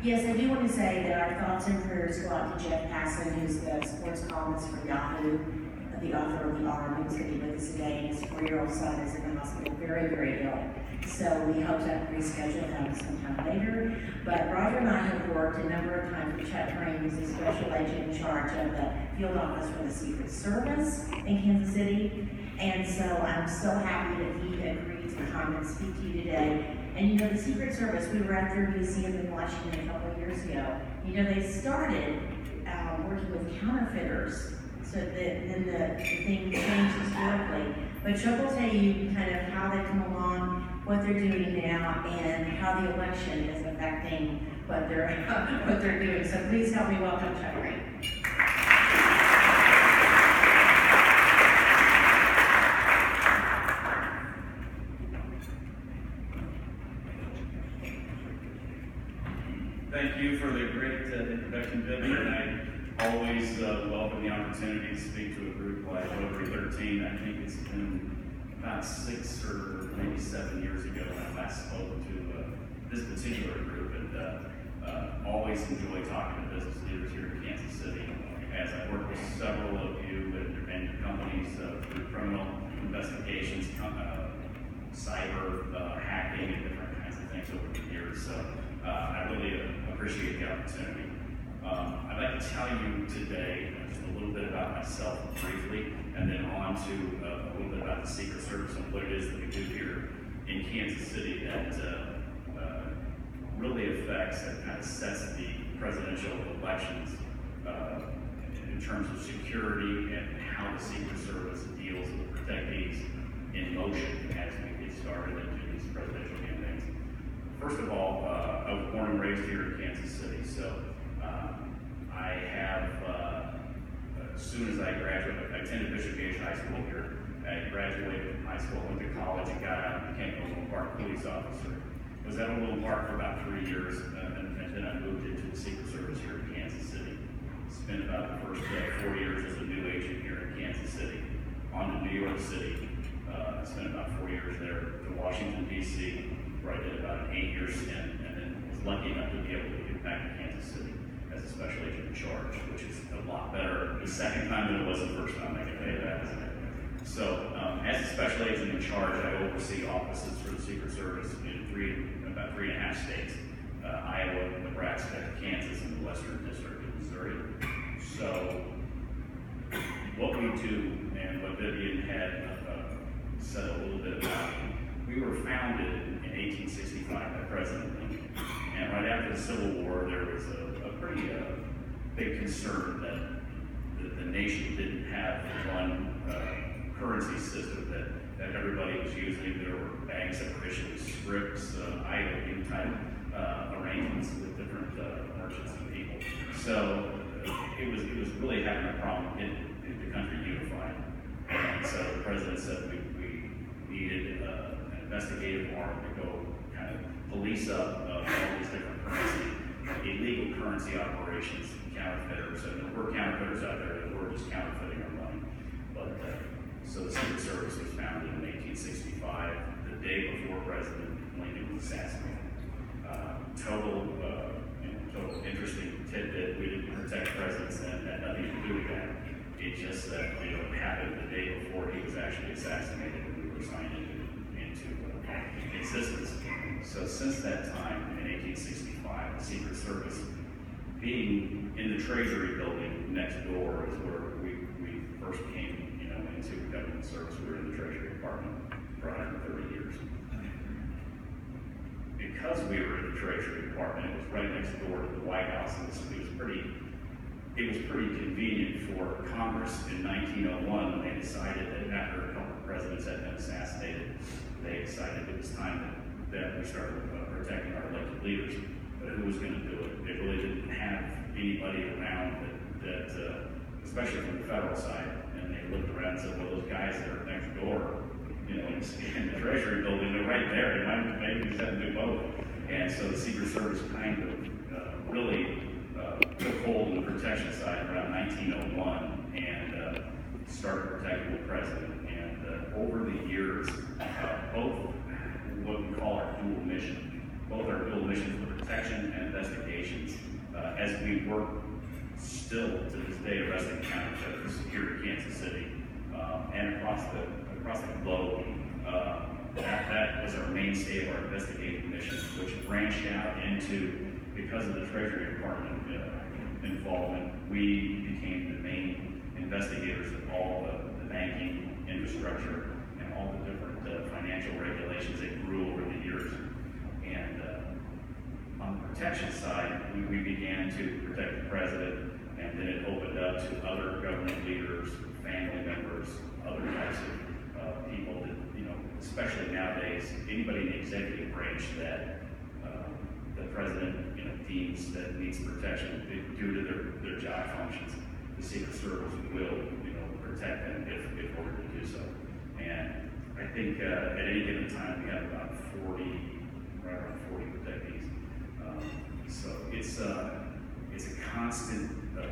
Yes, I do want to say that our thoughts and prayers go out to Jeff Passon, who's the sports columnist for Yahoo, the author of The Arm, who's going to be with us today. His 4-year-old son is in the hospital, very, very ill. So we hope to reschedule him sometime later. But Roger and I have worked a number of times with Chuck Green, who's the special agent in charge of the field office for the Secret Service in Kansas City. And so I'm so happy that he agreed to come and speak to you today. And you know, the Secret Service, we were at their museum in Washington a couple of years ago. You know, they started working with counterfeiters. So then the thing changed historically. But Chuck will tell you kind of how they come along, what they're doing now, and how the election is affecting what they're doing. So please help me welcome Chuck Green. Thank you for the great introduction, Debbie, and I always welcome the opportunity to speak to a group like Rotary 13. I think it's been about 6 or maybe 7 years ago when I last spoke to this particular group, and always enjoy talking to business leaders here in Kansas City, as I work with several of you and your companies through criminal investigations, cyber hacking, and different kinds of things over the years. So I really appreciate the opportunity. I'd like to tell you today just a little bit about myself briefly, and then on to a little bit about the Secret Service and what it is that we do here in Kansas City that really affects and kind of sets the presidential elections in terms of security and how the Secret Service deals with protectees in motion as we get started into these presidential campaigns. First of all, I was born and raised here in Kansas City, so I have, as soon as I graduated, I attended Bishop Gage High School here. I graduated from high school, went to college, and got out and became a Overland Park police officer. Was at Overland Park for about 3 years, and then I moved into the Secret Service here in Kansas City. Spent about the first 4 years as a new agent here in Kansas City. On to New York City. I spent about 4 years there to Washington, D.C., where I did about an 8-year stint, and then was lucky enough to be able to get back to Kansas City as a special agent in charge, which is a lot better the second time than it was the first time, I can tell you that, isn't it? So, as a special agent in charge, I oversee offices for the Secret Service in about 3.5 states, Iowa, Nebraska, Kansas, and the Western District of Missouri. So, what we do, and what Vivian had said a little bit about, we were founded in 1865 by President Lincoln. And right after the Civil War, there was a pretty big concern that the nation didn't have one currency system that everybody was using. There were banks that were issuing scripts, IOU type arrangements with different merchants and people. So it was really having a problem in the country unified. And so the president said we needed an investigative arm to go kind of police up all these different illegal currency operations, counterfeiters, and there were counterfeiters out there that were just counterfeiting our money. But so the Secret Service was founded in 1865, the day before President Lincoln was assassinated. Total interesting tidbit. We didn't protect presidents and had nothing to do with that. It just happened the day before he was actually assassinated, and we were signed into existence. So since that time, in 1865, the Secret Service, being in the Treasury building next door, is where we first came, into government service. We were in the Treasury Department for 130 years. Because we were in the Treasury Department, it was right next door to the White House, and it was pretty convenient for Congress in 1901 when they decided that after a couple of presidents had been assassinated, they decided it was time that we started protecting our elected leaders. But who was going to do it? They really didn't have anybody around that especially from the federal side, and they looked around and said, well, those guys that are next door, in the Treasury building, they're right there. They might maybe just have to do both. And so the Secret Service kind of really took hold of the protection side around 1901 and started protecting the president. And over the years, both what we call our dual mission, both our dual missions for protection and investigation as we work still to this day arresting counterfeiters here in Kansas City and across the globe, that was our mainstay of our investigative mission, which branched out into, because of the Treasury Department involvement, we became the main investigators of all the banking infrastructure and all the different financial regulations that grew over the years. And on the protection side, we began to protect the president, and then it opened up to other government leaders, family members, other types of people that, especially nowadays, anybody in the executive branch that the president, deems that needs protection due to their job functions, the Secret Service will, protect them if ordered to do so. And I think at any given time we have about 40, right around 40 protectees. So it's a constant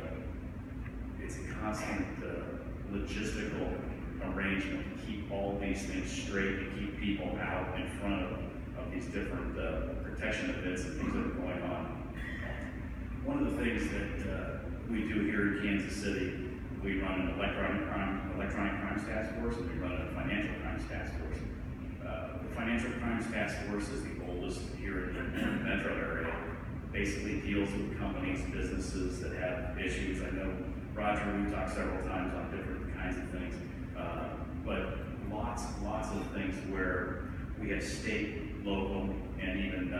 logistical arrangement to keep all these things straight, to keep people out in front of these different protection events and things that are going on. One of the things that we do here in Kansas City, we run an electronic crimes task force, and we run a financial crimes task force. The financial crimes task force is the oldest here in the metro area. Basically deals with companies, businesses that have issues. I know, Roger, we talked several times on different kinds of things, but lots of things where we have state, local, and even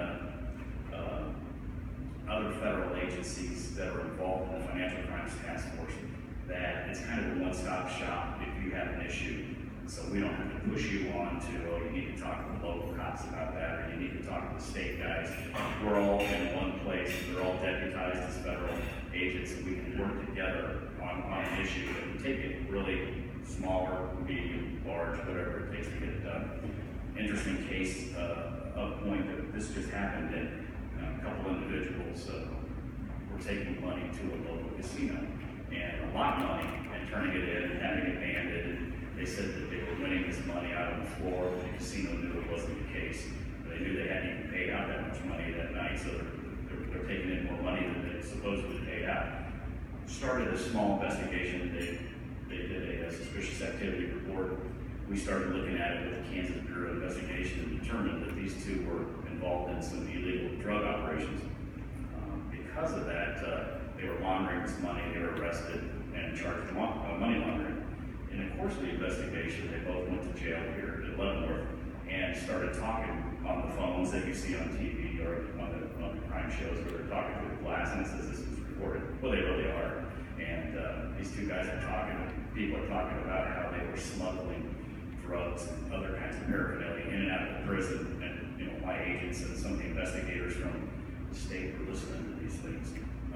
other federal agencies that are involved in the financial crimes task force, that it's kind of a one-stop shop if you have an issue. So we don't have to push you on to, you need to talk to the local cops about that, or you need to talk to the state guys. We're all in one place. They're all deputized as federal agents, and we can work together on an issue. And we take it really smaller, medium, large, whatever it takes to get it done. Interesting case of point that this just happened in. A couple individuals were taking money to a local casino, and a lot of money, and turning it in and having it banded. And they said that they were winning this money out on the floor. The casino knew it wasn't the case. They knew they hadn't even paid out that much money that night, so they're taking in more money than they supposedly paid out. Started a small investigation. They did a suspicious activity report. We started looking at it with the Kansas Bureau of Investigation and determined that these two were involved in some illegal drug operations. Because of that, they were laundering this money. They were arrested and charged with money laundering. In the course of the investigation, they both went to jail here at Leavenworth and started talking on the phones that you see on TV or on the crime shows where they're talking through the glass, and it says this was recorded. Well, they really are. And these two guys are talking, people are talking about how they were smuggling drugs and other kinds of paraphernalia in and out of the prison. And my agents and some of the investigators from the state were listening to these things.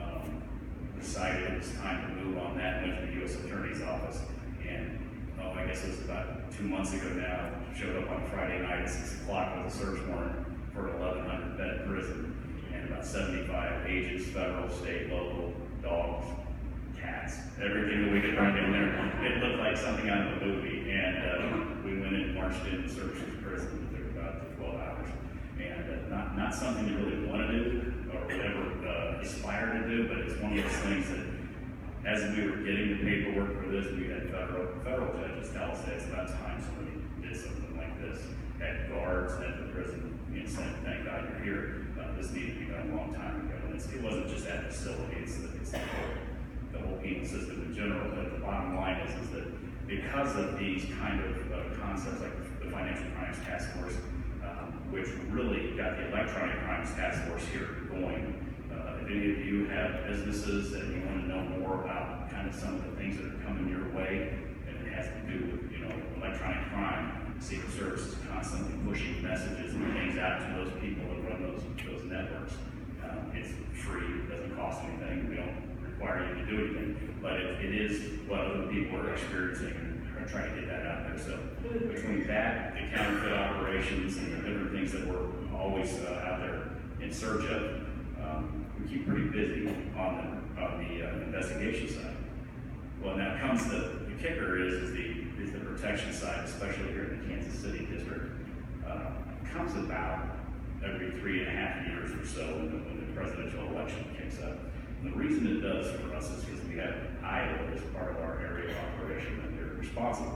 Decided it was time to move on that, went to the U.S. Attorney's Office, and I guess it was about 2 months ago now, showed up on Friday night at 6 o'clock with a search warrant for an 1,100 bed prison, and about 75 agents, federal, state, local, dogs, cats, everything that we could find in there. It looked like something out of a movie, and we went in, marched in, and searched the prison. It took about 12 hours, and not something you really want to do or would ever aspire to do, but it's one of those things that, as we were getting the paperwork for this, we had federal judges tell us that it's about time somebody did something like this. Had guards at the prison saying, "Thank God you're here. This needed to be done a long time ago." And it wasn't just that facility; it's the whole penal system in general. But the bottom line is that because of these kind of concepts like the Financial Crimes Task Force, which really got the Electronic Crimes Task Force here going. If any of you have businesses and you want to know more about kind of some of the things that are coming your way, and it has to do with, electronic crime, Secret Service is constantly pushing messages and things out to those people that run those networks. It's free, it doesn't cost anything, we don't require you to do anything, but it is what other people are experiencing and are trying to get that out there. So between that, the counterfeit operations, and the different things that we're always out there in search of, we keep pretty busy on the investigation side. Well, now comes the kicker is the protection side, especially here in the Kansas City district. Comes about every 3.5 years or so when the presidential election kicks up. And the reason it does for us is because we have Iowa as part of our area of operation that they're responsible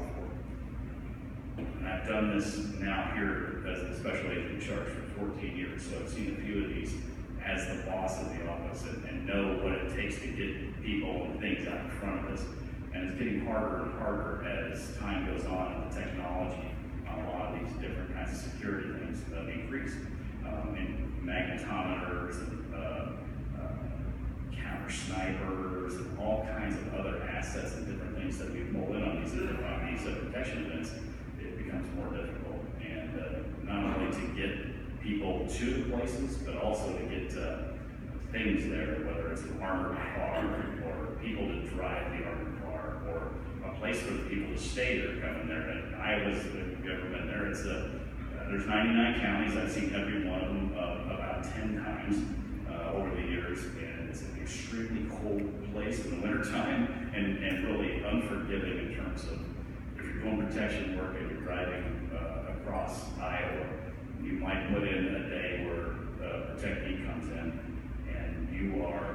for. And I've done this now here as a special agent in charge for 14 years, so I've seen a few of these as the boss of the office and know what it takes to get people and things out in front of us. And it's getting harder and harder as time goes on and the technology on a lot of these different kinds of security things increase. In magnetometers and counter snipers and all kinds of other assets and different things that we pull in on these protection events, it becomes more difficult. And not only to get people to places, but also to get things there, whether it's an armored car or people to drive the armored car or a place for the people to stay that are coming there. And Iowa's, if you've ever been there, it's there's 99 counties. I've seen every one of them about 10 times over the years, and it's an extremely cold place in the wintertime and really unforgiving in terms of if you're doing protection work and you're driving across Iowa, you might put in a day where a protectee comes in and you are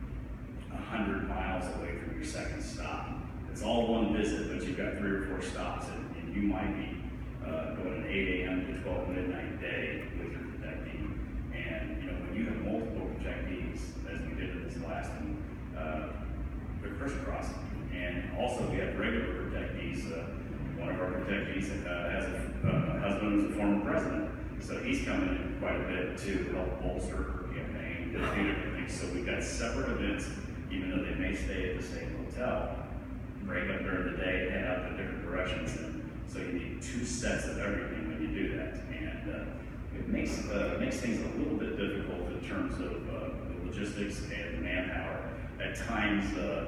100 miles away from your second stop. It's all one visit, but you've got 3 or 4 stops, and you might be going an 8 a.m. to 12 midnight day with your protectee. And when you have multiple protectees, as we did in this last one, they're crisscrossing. And also we have regular protectees. One of our protectees has a husband who's a former president. So he's coming in quite a bit to help bolster her campaign, do a few different things. So we've got separate events, even though they may stay at the same hotel, break up during the day, head out in different directions. And so you need 2 sets of everything when you do that. And it makes things a little bit difficult in terms of the logistics and manpower. At times,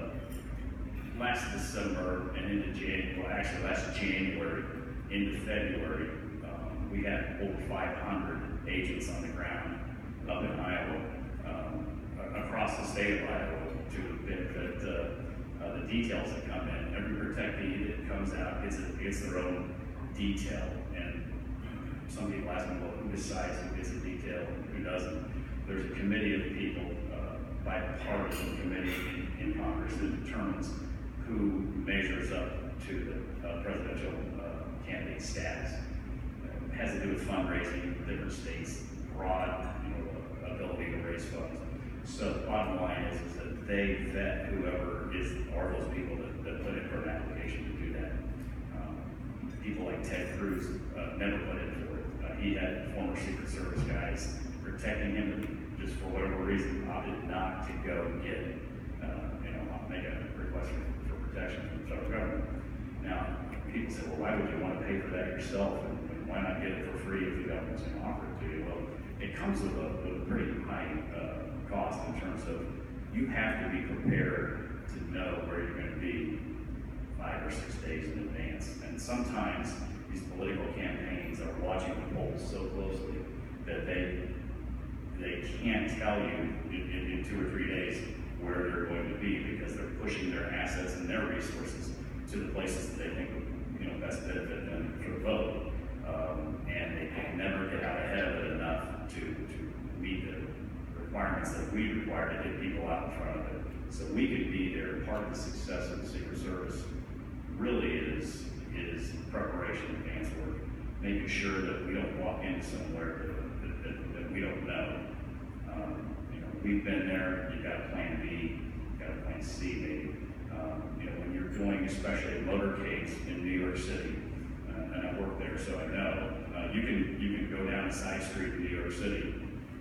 last December and into January, well actually last January into February, we had over 500 agents on the ground up in Iowa, across the state of Iowa, to benefit the details that come in. Every protectee that comes out gets their own detail. And some people ask me, well, who decides who gets a detail and who doesn't? There's a committee of people, bipartisan committee in Congress that determines who measures up to the presidential candidate status. It has to do with fundraising in different states, broad ability to raise funds. So the bottom line is that they vet whoever are those people that put in for an application to do that. People like Ted Cruz never put in for it. He had former Secret Service guys protecting him, just for whatever reason, opted not to go and get, make a request for protection from the federal government. Now, people say, well, why would you want to pay for that yourself, and why not get it for free if the government's going to offer it to you? Well, it comes with a pretty high cost in terms of you have to be prepared to know where you're going to be 5 or 6 days in advance. And sometimes these political campaigns are watching the polls so closely that they can't tell you in 2 or 3 days where they're going to be, because they're pushing their assets and their resources to the places that they think would best benefit them for the vote. And they can never get out ahead of it enough to meet the requirements that we require to get people out in front of it. So we could be there. Part of the success of the Secret Service really is preparation, advance work, making sure that we don't walk into somewhere that we don't know. We've been there. You've got a plan B, you've got a plan C maybe. When you're doing especially motorcades in New York City, and I work there, so I know, you can go down a side street in New York City,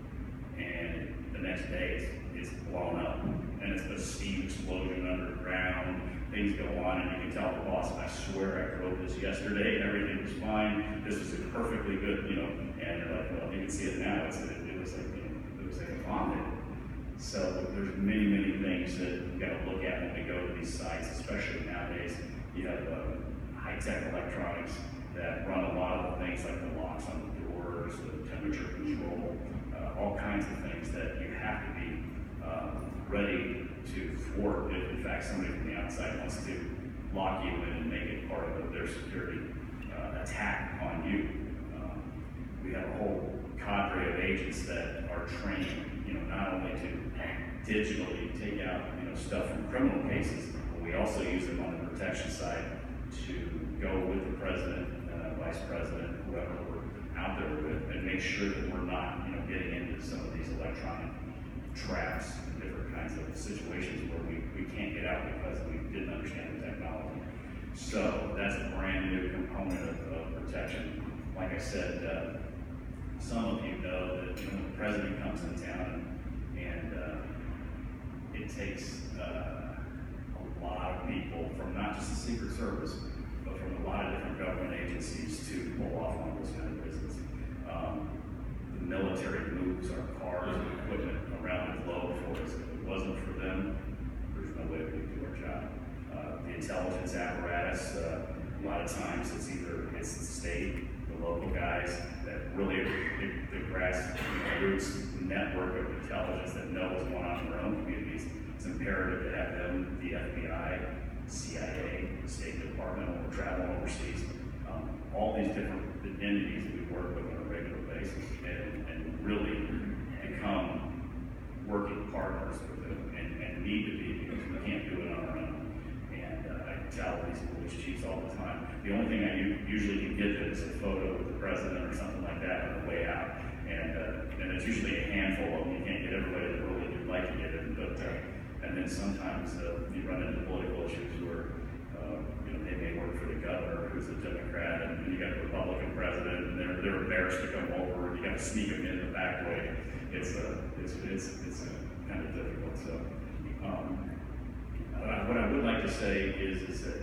and the next day it's blown up, and it's a steam explosion underground. Things go on, and you can tell the boss, I swear I drove this yesterday, and everything was fine. This is perfectly good, and they're like, well, you can see it now. It was like a bomb. So there's many, many things that you've got to look at when we go to these sites, especially nowadays. You have high-tech electronics that run a lot of the things like the locks on the doors, the temperature control, all kinds of things that you have to be ready to thwart if, in fact, somebody from the outside wants to lock you in and make it part of their security attack on you. We have a whole cadre of agents that are trained, not only to digitally take out, stuff from criminal cases. But we also use them on the protection side to go with the president, vice president, whoever we're out there with, and make sure that we're not, getting into some of these electronic traps and different kinds of situations where we can't get out because we didn't understand the technology. So that's a brand new component of protection. Like I said, some of you know that when the president comes in town and it takes a lot of people from not just the Secret Service, but from a lot of different government agencies to pull off on this kind of business. The military moves our cars and equipment around the globe for us. If it wasn't for them, there's no way we could do our job. The intelligence apparatus, a lot of times it's the state, the local guys that really the grassroots network of intelligence that know what's going on in their own communities. It's imperative to have them, the FBI, CIA, the State Department, when we're traveling overseas, all these different entities that we work with on a regular basis and really become working partners with them and need to be, because we can't do it on our own. And I tell these police chiefs all the time, the only thing I usually can get them is a photo with the president or something like that on the way out. And it's usually a handful of them. You can't get everybody that really would like to get it, but and then sometimes you run into political issues where they may work for the governor, who's a Democrat, and you got a Republican president, and they're embarrassed to come over, and you got to sneak them in the back way. It's kind of difficult. So, what I would like to say is that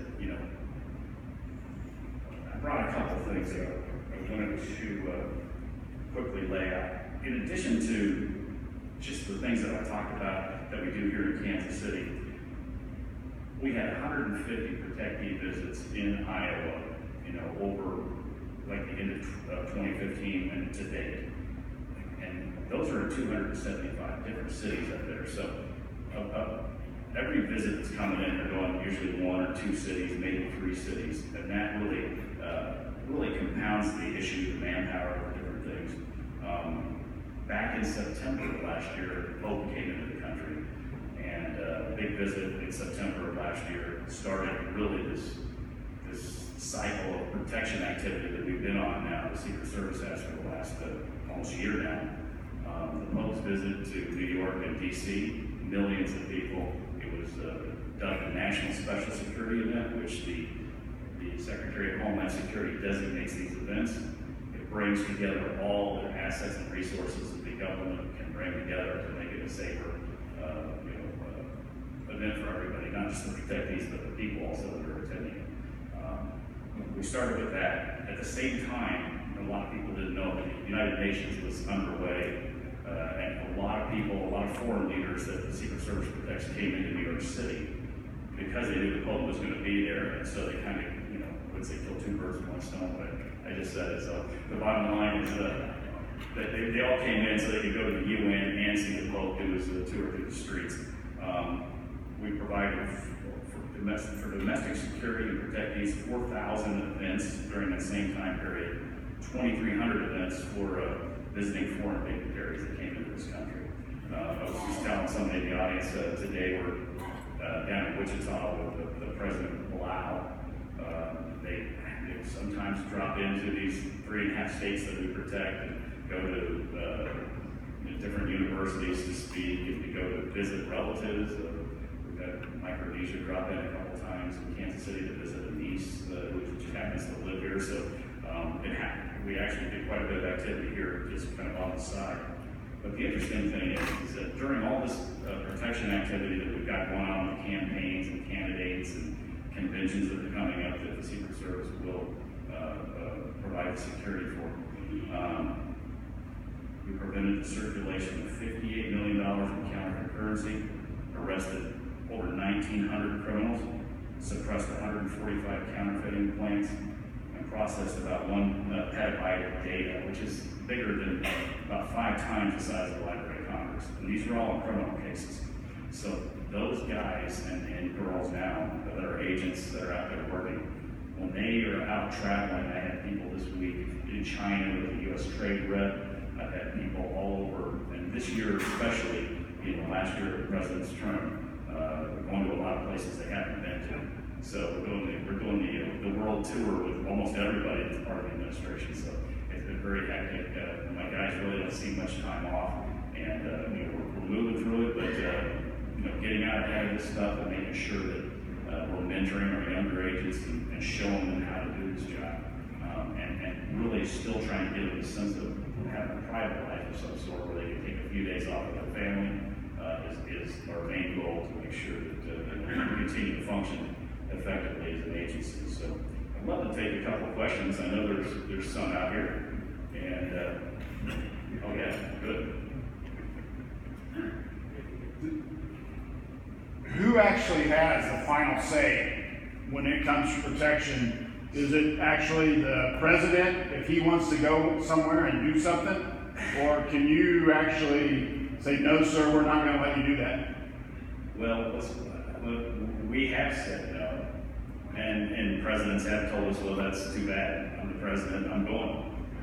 I brought a couple things that I wanted to quickly lay out. In addition to just the things that I talked about that we do here in Kansas City, we had 150 protectee visits in Iowa, over like the end of 2015 and to date. And those are in 275 different cities up there. So every visit that's coming in, they're going usually 1 or 2 cities, maybe 3 cities. And that really compounds the issue of manpower and different things. Back in September of last year, the Pope came into the country. And a big visit in September of last year started really this cycle of protection activity that we've been on now, the Secret Service has for the last almost year now. The Pope's visit to New York and DC, millions of people. It was dubbed a National Special Security event, which the Secretary of Homeland Security designates these events. It brings together all the assets and resources that the government can bring together to make it a safer event for everybody, not just the protectees, but the people also that are attending it. We started with that. At the same time, a lot of people didn't know that the United Nations was underway, and a lot of people, a lot of foreign leaders that the Secret Service protects came into New York City because they knew the Pope was going to be there, and so they kind of, would say kill 2 birds with 1 stone, but I just said it. So the bottom line is that they all came in so they could go to the UN and see the Pope do his tour through the streets. We provided for domestic security and protectees 4,000 events during that same time period, 2,300 events for visiting foreign dignitaries that came into this country. I was just telling somebody in the audience today we're down in Wichita with the President Palau. They sometimes drop into these 3.5 states that we protect and go to different universities to speak and to go to visit relatives. We've had Micronesia drop in a couple times, in Kansas City to visit a niece who just happens to live here. So we actually did quite a bit of activity here, just kind of on the side. But the interesting thing is that during all this protection activity that we've got going on with campaigns and candidates and conventions that are coming up that the Secret Service will provide security for, we prevented the circulation of $58 million in counterfeit currency, arrested over 1,900 criminals, suppressed 145 counterfeiting complaints, and processed about 1 petabyte of data, which is bigger than about 5 times the size of the Library of Congress. And these are all in criminal cases. So those guys and girls now that are agents that are out there working, when they are out traveling, I had people this week in China with the U.S. Trade Rep. I've had people all over, and this year especially, last year, the president's term, going to a lot of places they haven't been to. So we're doing the world tour with almost everybody that's part of the administration. So it's been very hectic. My guys really don't see much time off, and we're moving through it. But getting out ahead of this stuff and making sure that we're mentoring our younger agents and showing them how to do this job, and really still trying to give them a sense of having a private life of some sort where they can take a few days off with their family. Is our main goal to make sure that we continue to function effectively as an agency. So I'd love to take a couple of questions. I know there's some out here, and oh yeah, good. Who actually has the final say when it comes to protection? Is it actually the president if he wants to go somewhere and do something? Or can you actually say, no, sir, we're not going to let you do that? Well, we have said no, and presidents have told us, well, that's too bad. I'm the president, I'm going.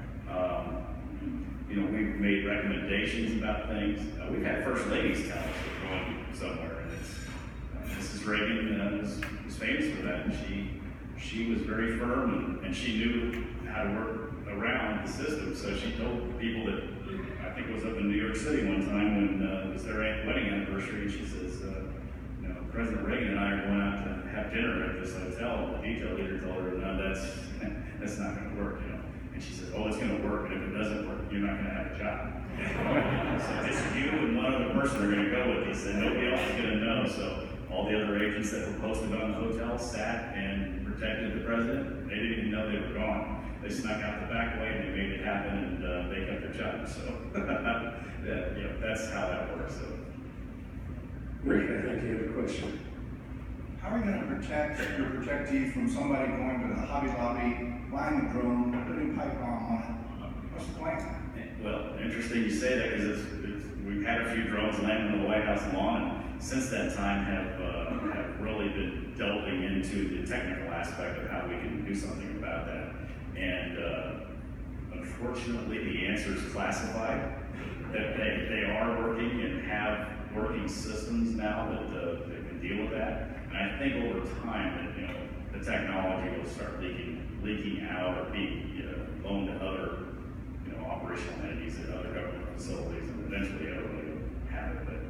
We've made recommendations about things. We've had first ladies tell us we're going somewhere, and Mrs. Reagan was famous for that. And she was very firm, and she knew how to work around the system. So she told people that, I think it was up in New York City one time when it was their wedding anniversary, and she says, President Reagan and I are going out to have dinner at this hotel. The detail leader told her, no, that's not going to work, And she said, oh, it's going to work, and if it doesn't work, you're not going to have a job. So it's you and one other person are going to go with you. Said nobody else is going to know. So all the other agents that were posted on the hotel sat and protected the president. They didn't even know they were gone. They snuck out the back way and they made it happen, and they got their job. So that's how that works. So. Rick, I think you have a question. How are you going to protect your protectees from somebody going to the Hobby Lobby, buying a drone, putting pipe bomb on it? What's the plan? Well, interesting you say that, because we've had a few drones land on the White House lawn, and since that time have really been delving into the technical aspect of how we can do something about that. And unfortunately, the answer is classified. That they are working and have working systems now that can deal with that. And I think over time that the technology will start leaking out or being loaned to other operational entities at other government facilities, and eventually everybody will have it. But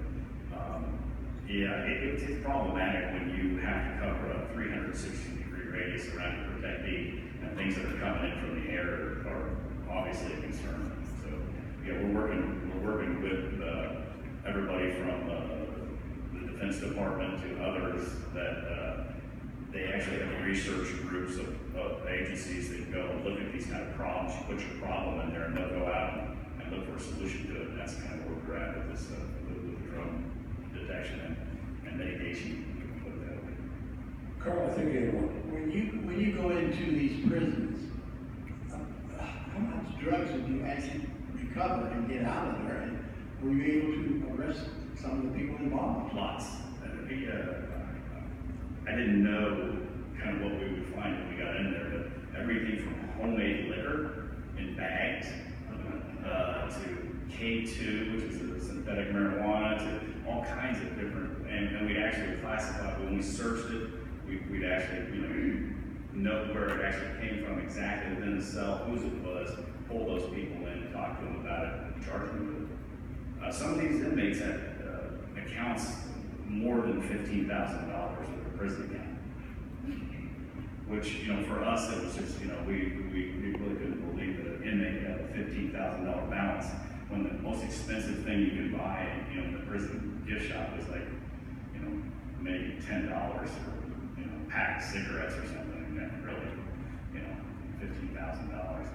it's problematic when you have to cover a 360-degree radius around your protectee, and things that are coming in from the air are obviously a concern. So we're working with everybody from the Defense Department to others that they actually have research groups of agencies that go and look at these kind of problems. You put your problem in there and they'll go out and look for a solution to it. And that's kind of where we're at with this with the drone detection and mitigation. Carl, I think you have one. When you go into these prisons, how much drugs did you actually recover and get out of there? And were you able to arrest some of the people involved? Lots. I didn't know kind of what we would find when we got in there, but everything from homemade liquor in bags to K2, which is a synthetic marijuana, to all kinds of different, and we'd actually classify when we searched it. We'd actually know where it actually came from exactly within the cell, whose it was, pull those people in, talk to them about it, and charge them with it. Some of these inmates had accounts more than $15,000 in their prison account, which for us it was just we really couldn't believe that an inmate had a $15,000 balance when the most expensive thing you could buy in the prison gift shop was like maybe $10 for a pack of cigarettes or something, and then really $15,000.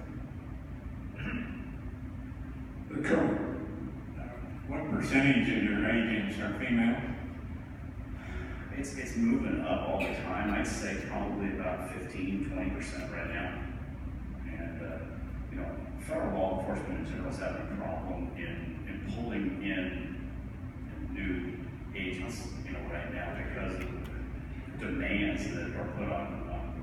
Colonel, what percentage of your agents are female? It's moving up all the time. I'd say probably about 15-20% right now. And federal law enforcement in general is having a problem in pulling in new agents, right now because of demands that are put on.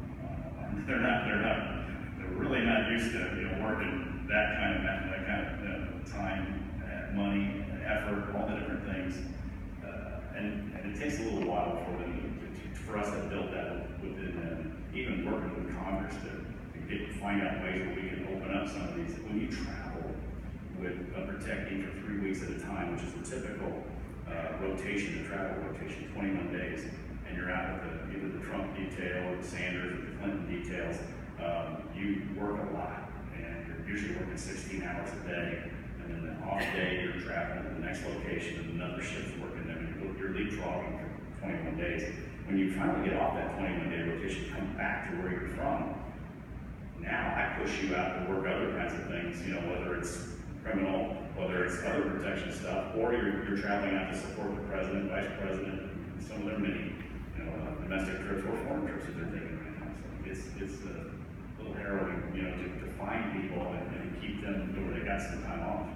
They're really not used to working that kind of time, money, effort, all the different things. And it takes a little while for them for us to build that within them, even working with Congress to find out ways where we can open up some of these. When you travel with a protectee for 3 weeks at a time, which is a typical rotation, the travel rotation, 21 days, and you're out with either the Trump detail or the Sanders or the Clinton details, you work a lot, and you're usually working 16 hours a day, and then the off day you're traveling to the next location and another shift's working them, and you're leapfrogging for 21 days. When you finally get off that 21-day rotation, come back to where you're from, now I push you out to work other kinds of things, you know, whether it's criminal, whether it's other protection stuff, or you're traveling out to support the president, vice president, and some of their many, you know, domestic trips or foreign trips that they're taking right now. So it's a little harrowing, you know, to find people and keep them where they got some time off.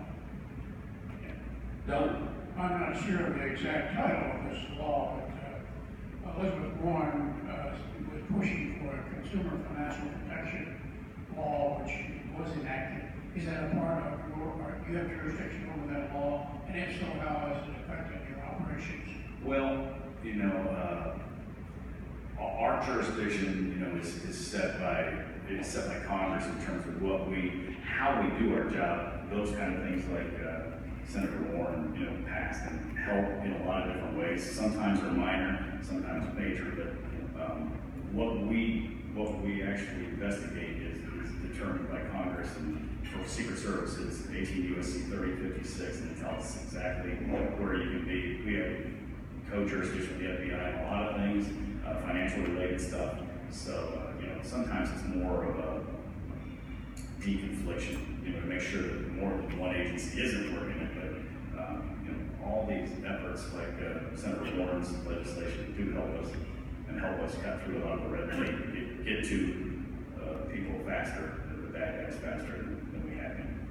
Doug? I'm not sure of the exact title of this law, but Elizabeth Warren was pushing for a consumer financial protection law, which was enacted. Is that a part of your, or do you have jurisdiction over that law? And if so, how has it affected your operations? Well, you know, our jurisdiction, you know, is set by Congress in terms of how we do our job. Those kind of things like Senator Warren, you know, passed and helped in a lot of different ways. Sometimes they're minor, sometimes major, but what we actually investigate is determined by Congress, and for Secret Service it's 18 U.S.C. 3056, and it tells us exactly where you can be. We have co-jurisdiction with the FBI on a lot of things, financial related stuff. So, you know, sometimes it's more of a deconfliction, you know, to make sure that more than one agency isn't working it, but, you know, all these efforts like Senator Warren's legislation do help us cut through a lot of the red tape, get to people faster, the bad guys faster than we have been.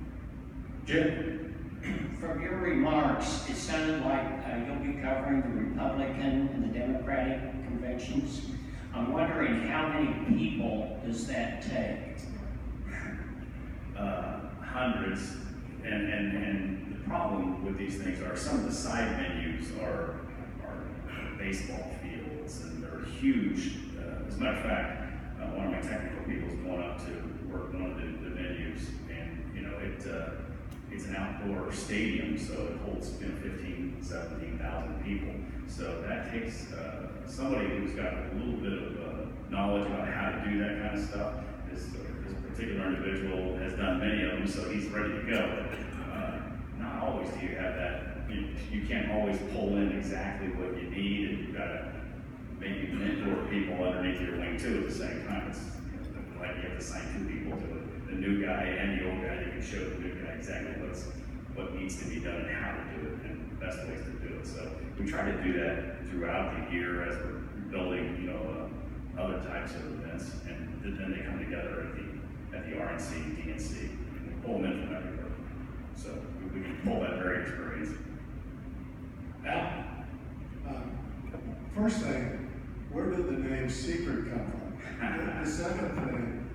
Jim? From your remarks, it sounded like you'll be covering the Republican and the Democratic conventions. I'm wondering how many people does that take? Hundreds, and the problem with these things are some of the side venues are baseball fields, and they're huge. As a matter of fact, one of my technical people is going up to work one of the venues, and you know it's an outdoor stadium, so it holds 15, 17,000 people. So that takes somebody who's got a little bit of knowledge about how to do that kind of stuff. This particular individual has done many of them, so he's ready to go. Not always do you have that. You can't always pull in exactly what you need, and you've got to maybe mentor people underneath your wing too at the same time. It's like you have to assign two people to it, the new guy and the old guy. You can show the new guy exactly what needs to be done and how to do it and the best ways to do it. So we try to do that throughout the year as we're building, you know, other types of events, and then they come together at the RNC, DNC, and we pull them in from everywhere. So we can pull that very experience. Al? First thing, where did the name Secret come from? The second thing,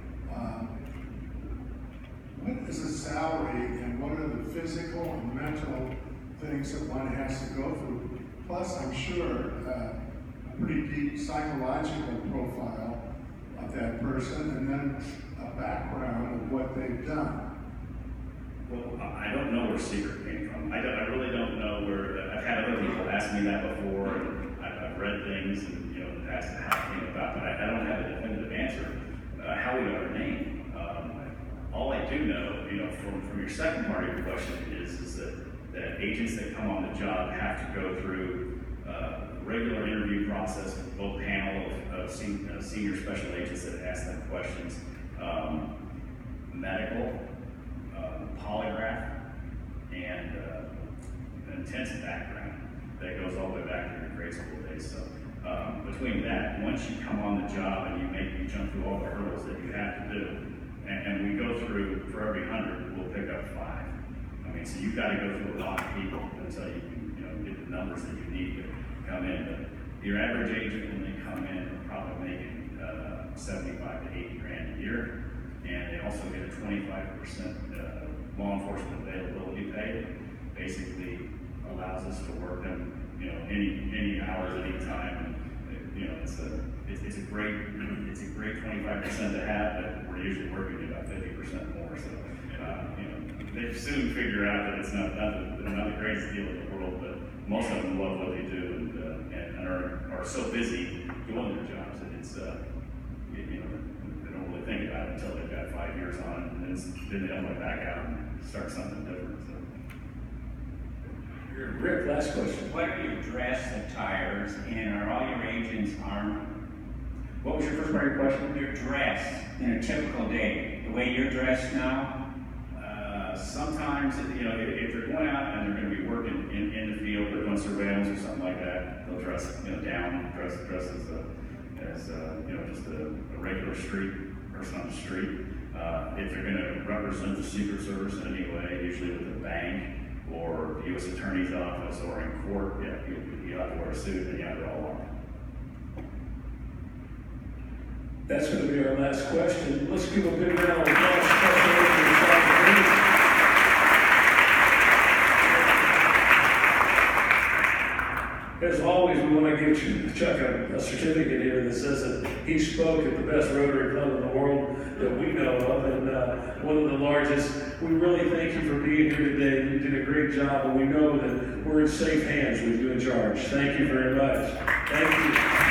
what is a salary and what are the physical and mental things that one has to go through? Plus, I'm sure a pretty deep psychological profile of that person, and then a background of what they've done. Well, I don't know where Secret came from. I really don't know where. I've had other people ask me that before, and I've read things, and you know, in the past how it came about, but I don't have a definitive answer how we got our name. All I do know, you know, from your second part of your question is that agents that come on the job have to go through a regular interview process with both panel of senior special agents that ask them questions, medical, polygraph, and an intense background that goes all the way back to your grade school days. So between that, once you come on the job and you jump through all the hurdles that you have to do, and we go through, for every 100, we'll pick up 5. I mean, so you've got to go through a lot of people until you can, you know, get the numbers that you need to come in. But your average agent, when they come in, are probably making 75 to 80 grand a year, and they also get a 25% law enforcement availability pay. Basically, allows us to work them, you know, any hours, any time. And, you know, it's a great 25% to have, but we're usually working about 50% more. So, you know, they soon figure out that it's not the greatest deal in the world, but most of them love what they do and are so busy doing their jobs that it's, you know, they don't really think about it until they've got 5 years on it, and then they want to back out and start something different. So. Rick, last question. What do you dress the tires, and are all your agents armed? What was your first part of your question? Your dress in a typical day, the way you're dressed now? Sometimes, you know, if they're going out and they're going to be working in the field, they're doing surveillance or something like that, they'll dress, you know, down, dress as you know, just a regular street person on the street. If they're going to represent the Secret Service in any way, usually with a bank or the U.S. Attorney's Office or in court, yeah, you have to wear a suit and you have it all on. That's going to be our last question. Let's give a big round of applause. As always, we want to give Chuck a certificate here that says that he spoke at the best Rotary Club in the world that we know of, and one of the largest. We really thank you for being here today. You did a great job, and we know that we're in safe hands with you in charge. Thank you very much. Thank you.